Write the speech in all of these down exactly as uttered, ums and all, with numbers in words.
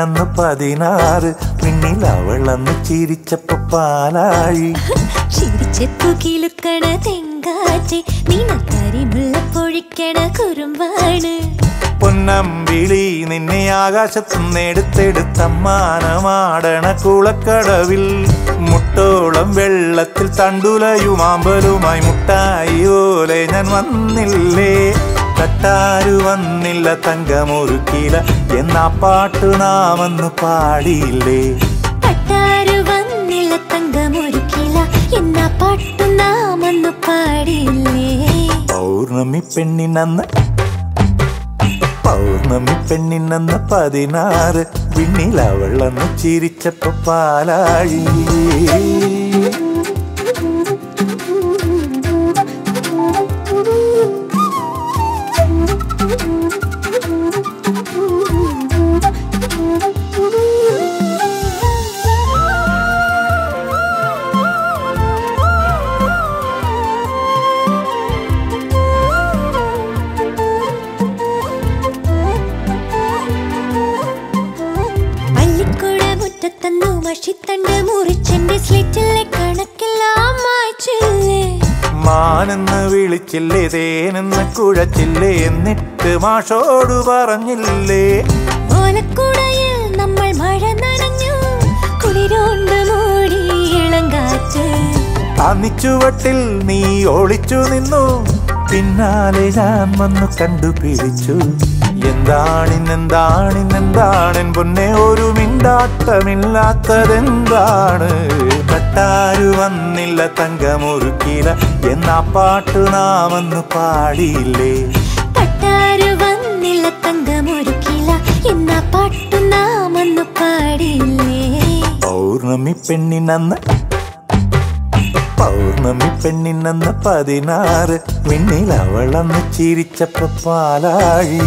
പെണ്ണിനന്ന് പതിനാറ് പിന്നിൽ അവളന്ന് ചിരിച്ചപ്പോ പാലാഴി ചിരിച്ചപ്പോ കിലുക്കണ തെങ്കാറ്റ് നീനക്കരി മുല്ലപ്പൊഴിക്കണ കുറുമ്പാണ് പൊന്നമ്പിളി നിന്നെ ആകാശത്തുനിന്നെടുത്തെടുത്തമ്മാനമാടണ കുളക്കടവിൽ മുട്ടോളം വെള്ളത്തിൽ തണ്ടുലയുമാമ്പലുമായി മുട്ടായി പോലെ ഞാൻ വന്നില്ലേ തട്ടാരു വന്നില്ല തങ്കമൊരുക്കില എന്നാ പാട്ടു നാമെന്ന് പാടിയില്ലേ തട്ടാരു വന്നില്ല തങ്കമൊരുക്കില എന്നാ പാട്ടു നാമെന്ന് പാടിയില്ലേ പൗർണമി പെണ്ണിനന്ന് പൗർണമി പെണ്ണിനന്ന് പതിനാറ് പിന്നിൽ അവളന്ന് ചിരിച്ചപ്പോ പാലാഴി മാനെന്ന് വിളിച്ചില്ലേ തേനെന്ന് കുഴച്ചില്ലേ എന്നിട്ട് മാഷോട് പറഞ്ഞില്ലേ ഓലക്കുടയിൽ നമ്മൾ മഴ നനഞ്ഞു കുളിരോണ്ട് മൂടി ഇളങ്കാറ്റ് അന്നിച്ചുവട്ടിൽ നീ ഒളിച്ചു നിന്നു പിന്നാലെ ഞാൻ വന്നു കണ്ടുപിടിച്ചു എന്താണിന്നെന്താണിന്നെന്താണെൻ പൊന്നെ ഒരു മിണ്ടാട്ടമില്ലാത്തതെന്താണ് തട്ടാരു വന്നില്ല തങ്കമൊരുക്കില എന്നാ പാട്ടു നാമെന്ന് പാടിയില്ലേ തട്ടാരു വന്നില്ല തങ്കമൊരുക്കില എന്നാ പാട്ടു നാമെന്ന് പാടിയില്ലേ പൗർണമി പെണ്ണിനന്ന് പൗർണമി പെണ്ണിനന്ന് പതിനാറ് പിന്നിൽ അവളന്ന് ചിരിച്ചപ്പോ പാലാഴി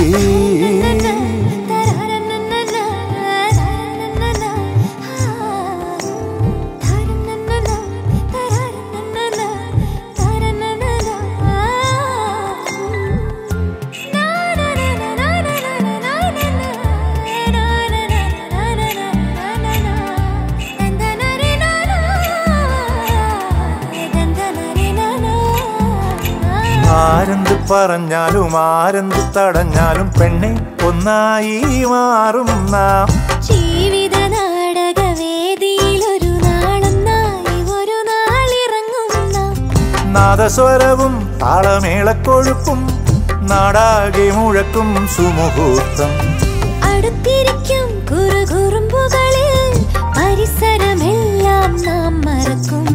ആരെന്ത് പറഞ്ഞാലും ആരെന്ത് തടഞ്ഞാലും പെണ്ണെ ഒന്നായി മാറും നാം ജീവിത നാടകവേദിയിൽ ഒരു നാളൊന്നായി ഒരു നാളിറങ്ങും നാം നാദസ്വരവും താളമേളക്കൊഴുപ്പും നാടാകെ മുഴക്കും സുമുഹൂർത്തം അടുത്തിരിക്കും കുറുകുറുമ്പുകളിൽ പരിസരമെല്ലാം നാം മറക്കും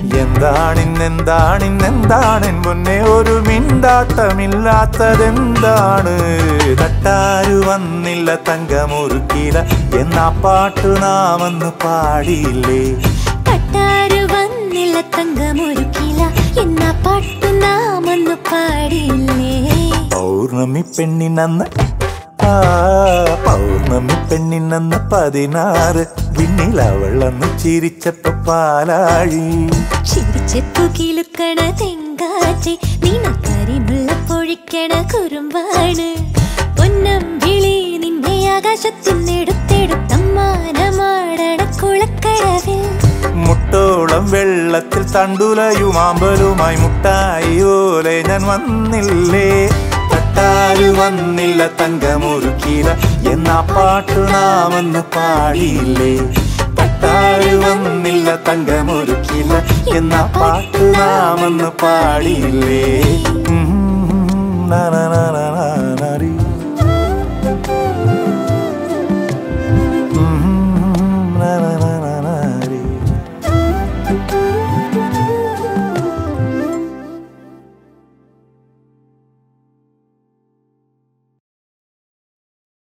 എന്താണിന്നെന്താണിന്നെന്താണെൻ മുന്നേ ഒരു മിണ്ടാട്ടമില്ലാത്തതെന്താണ് തട്ടാരു വന്നില്ല തങ്കമൊരുക്കില എന്നാ പാട്ടു നാമെന്ന് പാടിയില്ലേ തട്ടാരു വന്നില്ല തങ്കമൊരുക്കില എന്നാ പാട്ടു നാമെന്ന് പാടിയില്ലേ പൗർണമി പെണ്ണിനന്ന് ആ പൗർണമി പെണ്ണിനന്ന് പതിനാറ് പിന്നിൽ അവളന്ന് ചിരിച്ചപ്പോ പാലാഴി ചിരിച്ചപ്പോ കിലുക്കണ തെങ്കാറ്റ് നീനക്കരി മുല്ലപ്പൊഴിക്കണ കുറുമ്പാണ് പൊന്നമ്പിളി നിന്നെ ആകാശത്തിനെടുത്തെടുത്തമ്മാനമാടണ കുളക്കടവിൽ മുട്ടോളം വെള്ളത്തിൽ തണ്ടുലയുമാമ്പലുമായി മുട്ടായി പോലെ ഞാൻ വന്നില്ലേ തട്ടാരു വന്നില്ല തങ്കമൊരുക്കില എന്നാ പാട്ടു നാമെന്ന് പാടിയില്ലേ തട്ടാരു വന്നില്ല തങ്കമൊരുക്കില എന്നാ പാട്ടു നാമെന്ന് പാടിയില്ലേ.